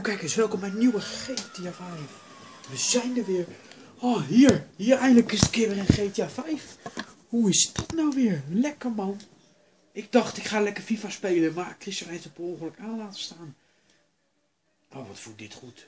kijk eens, welkom bij een nieuwe GTA 5. We zijn er weer. Oh, hier eindelijk is het keer weer een GTA 5. Hoe is dat nou weer? Lekker man. Ik dacht, ik ga lekker FIFA spelen, maar Christian heeft het per ongeluk aan laten staan. Oh, wat voelt dit goed.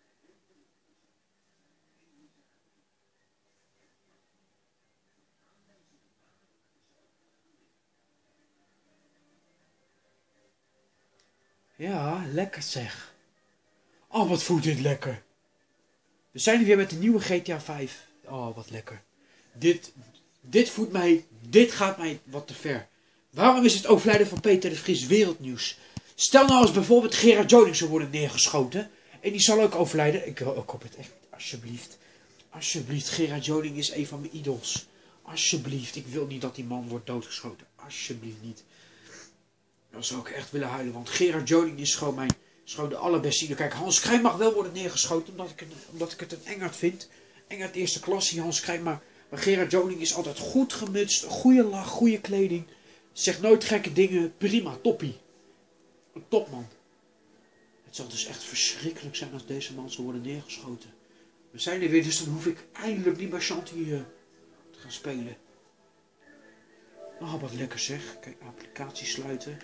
Ja, lekker zeg. Oh, wat voelt dit lekker. We zijn er weer met de nieuwe GTA 5. Oh, wat lekker. Dit voelt mij, dit gaat mij wat te ver. Waarom is het overlijden van Peter de Vries wereldnieuws? Stel nou als bijvoorbeeld Gerard Joling zou worden neergeschoten. En die zal ook overlijden. Ik hoop het echt, alsjeblieft. Alsjeblieft, Gerard Joling is een van mijn idols. Alsjeblieft, ik wil niet dat die man wordt doodgeschoten. Alsjeblieft niet. Dan zou ik echt willen huilen, want Gerard Joling is gewoon de allerbeste ieder. Kijk, Hans Krij mag wel worden neergeschoten, omdat ik het een Engert vind. Engert eerste klasse, Hans Krij, maar Gerard Joling is altijd goed gemutst, goede lach, goede kleding. Zegt nooit gekke dingen, prima, toppie. Een topman. Het zal dus echt verschrikkelijk zijn als deze man zou worden neergeschoten. We zijn er weer, dus dan hoef ik eindelijk niet bij Shanty te gaan spelen. Oh, wat lekker zeg. Kijk, applicatie sluiten.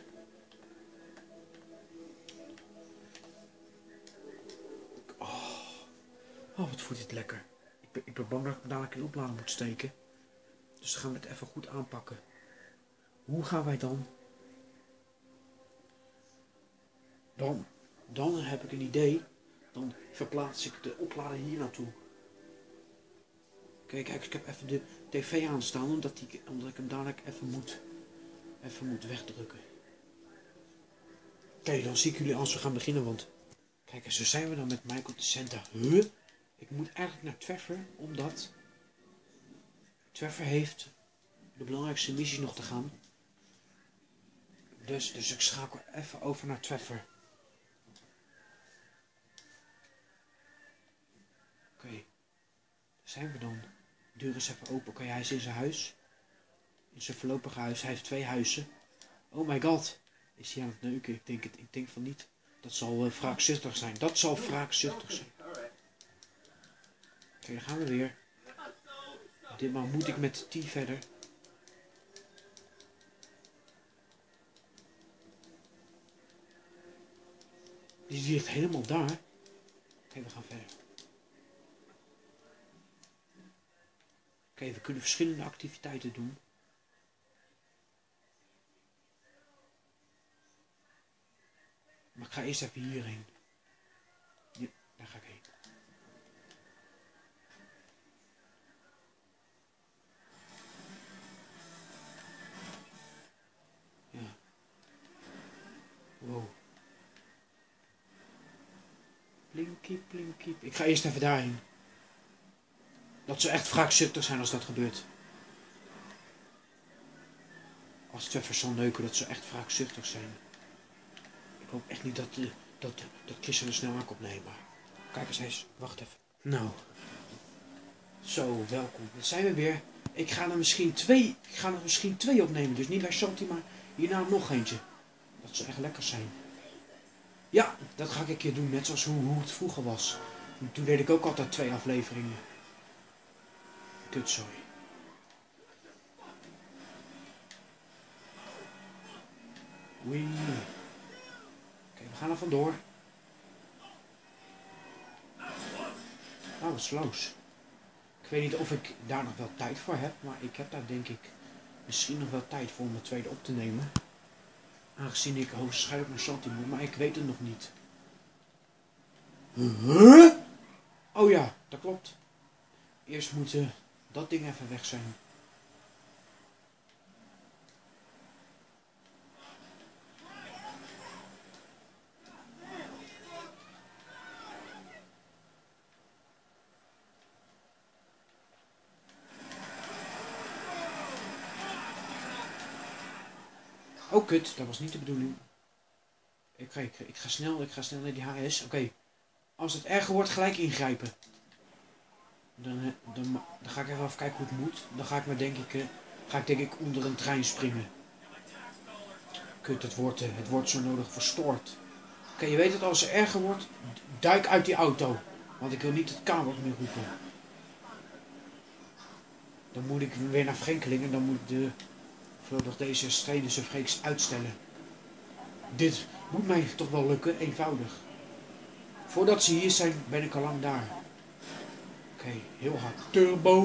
Oh, wat voelt dit lekker. Ik ben bang dat ik me dadelijk in de oplader moet steken. Dus dan gaan we het even goed aanpakken. Hoe gaan wij dan? Dan heb ik een idee. Dan verplaats ik de oplader hier naartoe. Kijk, ik heb even de tv aanstaan, omdat ik hem dadelijk even moet wegdrukken. Kijk, dan zie ik jullie als we gaan beginnen, want... Kijk, zo zijn we dan met Michael de Center. Huh? Ik moet eigenlijk naar Trevor, omdat... Trevor heeft de belangrijkste missie nog te gaan. Dus ik schakel even over naar Trevor. Oké, daar zijn we dan. De deur is even open. Oké, hij is in zijn huis. In zijn voorlopige huis. Hij heeft 2 huizen. Oh my god. Is hij aan het neuken? Ik denk van niet. Dat zal wraakzuchtig zijn. Dat zal wraakzuchtig zijn. Oké, dan gaan we weer. Ditmaal moet ik met T verder. Die ligt helemaal daar. Oké, we gaan verder. Oké, we kunnen verschillende activiteiten doen. Maar ik ga eerst even hierheen. Ja, daar ga ik heen. Ja. Wow. Plinky, plinky. Ik ga eerst even daarheen. Dat zou echt wraakzuchtig zijn als dat gebeurt. Als Trevor zal neuken, dat zou echt wraakzuchtig zijn. Ik hoop echt niet dat Christian er snel aan komt nemen. Kijk eens, wacht even. Nou. Zo, welkom. Dat zijn we weer. Ik ga er misschien 2 opnemen. Dus niet bij Shanty, maar hierna nog eentje. Dat zou echt lekker zijn. Ja, dat ga ik een keer doen. Net zoals hoe het vroeger was. Toen deed ik ook altijd 2 afleveringen. Kutzooi. Oei. Oké, we gaan er vandoor. Nou, wat sloos. Ik weet niet of ik daar nog wel tijd voor heb, maar ik heb daar denk ik misschien nog wel tijd voor om mijn tweede op te nemen. Aangezien ik hoogstwaarschijnlijk naar Shanty moet, maar ik weet het nog niet. Huh? Oh ja, dat klopt. Eerst moet dat ding even weg zijn. Oh kut, dat was niet de bedoeling. Ik ga snel naar die HS. Oké. Als het erger wordt, gelijk ingrijpen. Dan ga ik even kijken hoe het moet. Dan ga ik denk ik onder een trein springen. Kut, het wordt zo nodig verstoord. Oké, je weet het, als het erger wordt, Duik uit die auto. Want ik wil niet het K-woord meer roepen. Dan moet ik weer naar Frenkeling en dan moet ik voorlopig deze Stedische reeks uitstellen. Dit moet mij toch wel lukken, eenvoudig. Voordat ze hier zijn, ben ik al lang daar. Oké, heel hard. Turbo!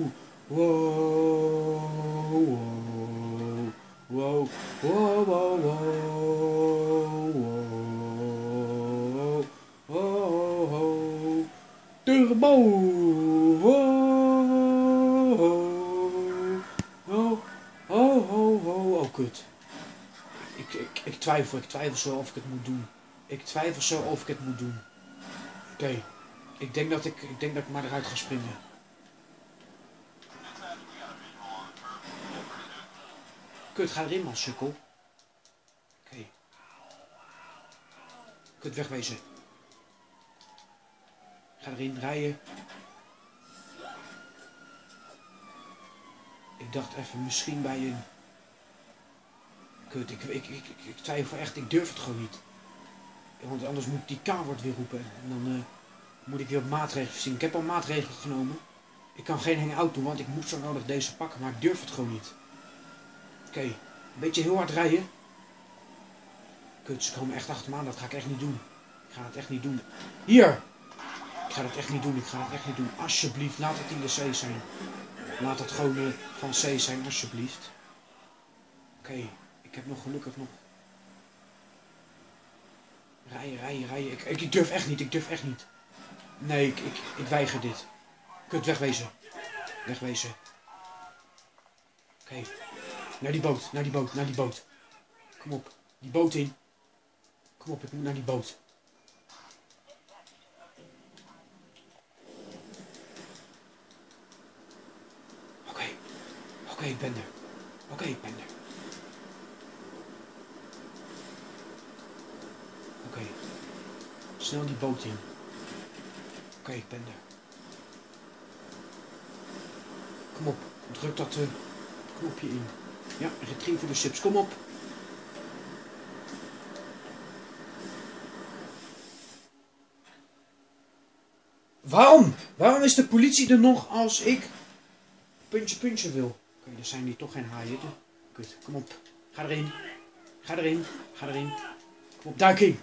Wow, wow, wow, wow, wow, wow, wow, wow. Turbo! Wow, oh, oh, oh, oh, oh, kut. Ik twijfel zo of ik het moet doen. Ik twijfel zo of ik het moet doen. Oké. Ik denk dat ik maar eruit ga springen. Kut, ga erin man, sukkel. Oké. Kut, wegwezen. Ga erin, rijden. Ik dacht even, misschien bij een... Kut, ik twijfel echt, ik durf het gewoon niet. Want anders moet ik die K-woord weer roepen. En dan moet ik weer op maatregelen zien. Ik heb al maatregelen genomen. Ik kan geen hang-out doen, want ik moet zo nodig deze pakken. Maar ik durf het gewoon niet. Oké, een beetje heel hard rijden. Kut, ze komen echt achter me aan. Dat ga ik echt niet doen. Ik ga het echt niet doen. Hier! Ik ga het echt niet doen. Ik ga het echt niet doen. Alsjeblieft, laat het in de C zijn. Laat het gewoon van C zijn, alsjeblieft. Oké, ik heb nog gelukkig nog... Rijden. Ik durf echt niet. Nee, ik weiger dit. Kut, wegwezen. Oké. Naar die boot. Kom op. Die boot in. Kom op, ik moet naar die boot. Oké, ik ben er. Oké. Snel die boot in. Oké, ik ben er. Kom op, druk dat knopje in. Ja, retrieve de chips, kom op. Waarom? Waarom is de politie er nog als ik puntje wil? Oké, er zijn hier toch geen haaien. Kut, kom op. Ga erin. Kom op, duik in.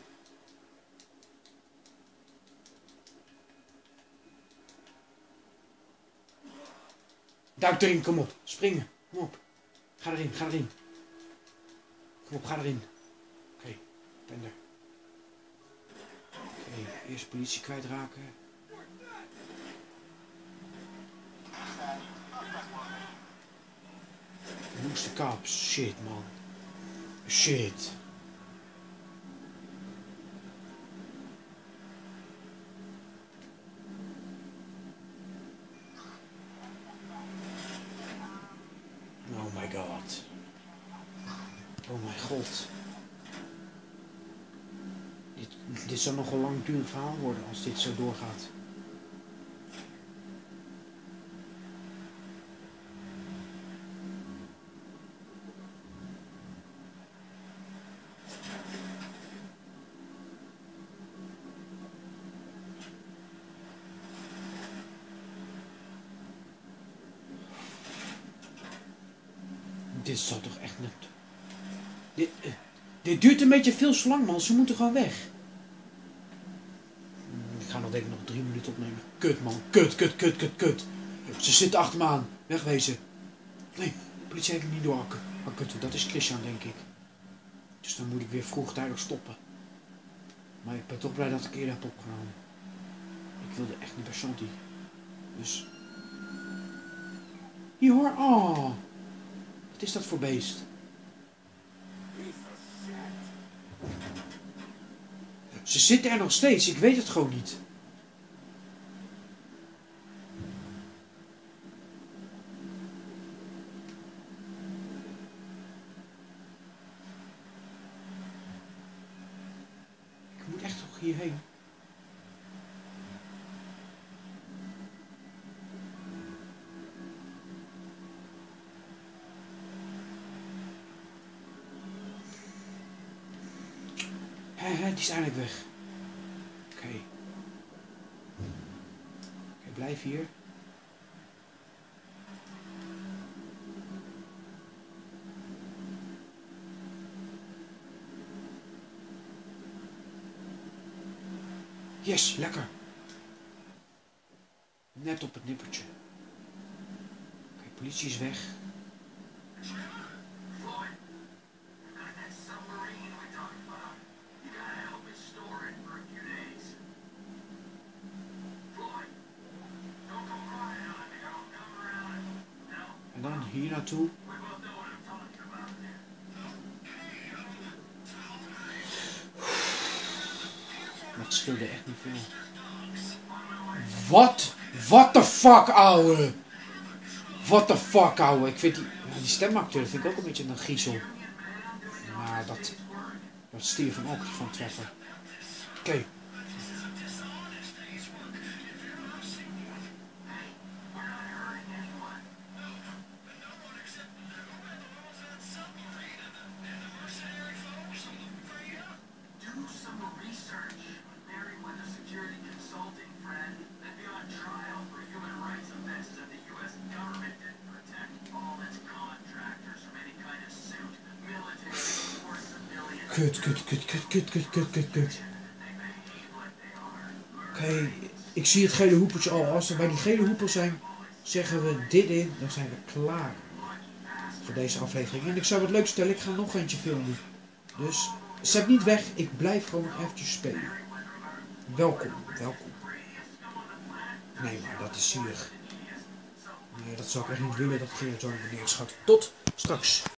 Duik erin, kom op. Springen, kom op. Ga erin. Kom op, ga erin. Oké, ik ben er. Oké, eerst politie kwijtraken. Woeste kaps. Shit, man. Shit. Oh my god. Oh mijn god. Dit zal nog een langdurig verhaal worden als dit zo doorgaat. Dit zal toch echt net... Dit duurt een beetje veel te lang, man. Ze moeten gewoon weg. Ik ga nog denk ik nog 3 minuten opnemen. Kut, man. Kut. Ze zitten achter me aan. Wegwezen. Nee, de politie heeft me niet door. Maar kut, dat is Christian, denk ik. Dus dan moet ik weer vroegtijdig stoppen. Maar ik ben toch blij dat ik eerder heb opgenomen. Ik wilde echt niet bij Santi. Dus... Hier hoor. Oh. Wat is dat voor beest? Ze zitten er nog steeds. Ik weet het gewoon niet. Ik moet echt toch hierheen. Die is eindelijk weg. Oké. blijf hier. Yes, lekker. Net op het nippertje. Oké, politie is weg. En dan hier naartoe. Dat scheelde echt niet veel. Wat? What the fuck, ouwe? What the fuck, ouwe? Ik vind die stemacteur vind ik ook een beetje een griezel. Maar dat stierf hem ook van Trevor. Oké. Kut. Oké, ik zie het gele hoepertje al. Als we bij die gele hoepers zijn, zeggen we dit in, dan zijn we klaar voor deze aflevering. En ik zou het leuk stellen, ik ga nog eentje filmen. Dus zet niet weg, ik blijf gewoon nog eventjes spelen. Welkom. Nee, maar dat is zielig. Nee, dat zou ik echt niet willen dat Gerard Joling me neerschat. Tot straks.